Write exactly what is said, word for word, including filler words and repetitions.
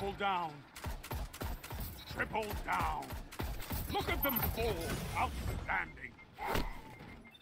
Double down. Triple down. Look at them fall. Outstanding.